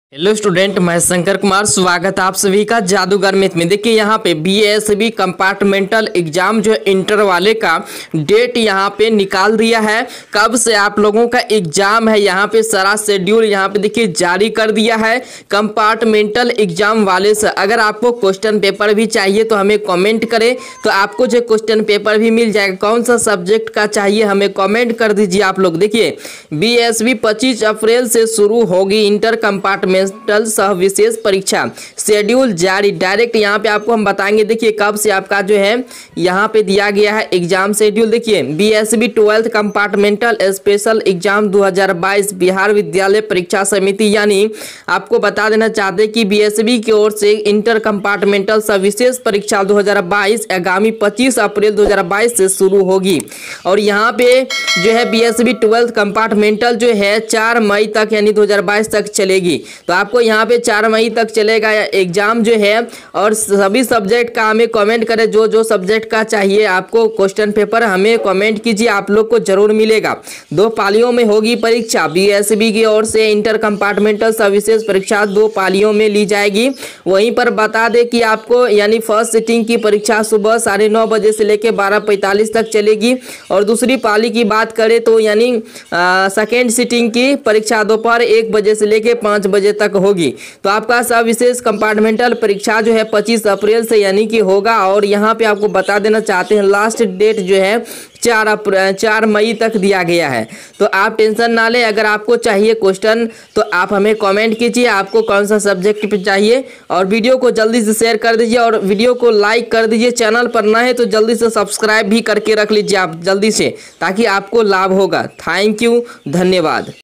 Hello student, मैं शंकर कुमार। स्वागत है आप सभी का जादूगर मैथ में। देखिए यहाँ पे बीएसबी कंपार्टमेंटल एग्जाम जो इंटर वाले का डेट यहाँ पे निकाल दिया है। कब से आप लोगों का एग्जाम है, यहाँ पे सारा शेड्यूल यहाँ पे देखिए जारी कर दिया है कंपार्टमेंटल एग्जाम वाले से। अगर आपको क्वेश्चन पेपर भी चाहिए तो हमें कॉमेंट करें, तो आपको जो क्वेश्चन पेपर भी मिल जाएगा। कौन सा सब्जेक्ट का चाहिए हमें कॉमेंट कर दीजिए आप लोग। देखिए बीएसबी 25 अप्रैल से शुरू होगी इंटर कंपार्टमेंटल सह विशेष परीक्षा, शेड्यूल जारी। डायरेक्ट यहाँ पे आपको हम बताएंगे। देखिए कब से आपका जो है यहाँ पे दिया गया है एग्जाम शेड्यूल। देखिए BSB 12th compartmental special exam 2022 Bihar विद्यालय परीक्षा समिति, यानी आपको बता देना चाहते हैं कि बीएसबी की ओर से इंटर कंपार्टमेंटल सह विशेष परीक्षा 2022 आगामी 25 अप्रैल 2022 से शुरू होगी। और यहाँ पे जो है बीएसबी 12th कंपार्टमेंटल जो है 4 मई तक यानी 2022 तक चलेगी। तो आपको यहाँ पे 4 मई तक चलेगा एग्जाम जो है। और सभी सब्जेक्ट का हमें कमेंट करें, जो जो सब्जेक्ट का चाहिए आपको क्वेश्चन पेपर हमें कमेंट कीजिए, आप लोग को जरूर मिलेगा। 2 पालियों में होगी परीक्षा। बीएसबी की ओर से इंटर कंपार्टमेंटल सविशेष परीक्षा 2 पालियों में ली जाएगी। वहीं पर बता दें कि आपको यानी फर्स्ट सिटिंग की परीक्षा सुबह 9:30 बजे से लेकर 12:45 तक चलेगी। और दूसरी पाली की बात करें तो यानी सेकेंड सिटिंग की परीक्षा दोपहर 1 बजे से लेकर 5 बजे तक होगी। तो आपका सब विशेष कंपार्टमेंटल परीक्षा जो है 25 अप्रैल से यानी कि होगा। और यहाँ पे आपको बता देना चाहते हैं लास्ट डेट जो है 4 मई तक दिया गया है। तो आप टेंशन ना लें। अगर आपको चाहिए क्वेश्चन तो आप हमें कमेंट कीजिए आपको कौन सा सब्जेक्ट पे चाहिए। और वीडियो को जल्दी से शेयर कर दीजिए और वीडियो को लाइक कर दीजिए। चैनल पर ना है तो जल्दी से सब्सक्राइब भी करके रख लीजिए आप जल्दी से, ताकि आपको लाभ होगा। थैंक यू, धन्यवाद।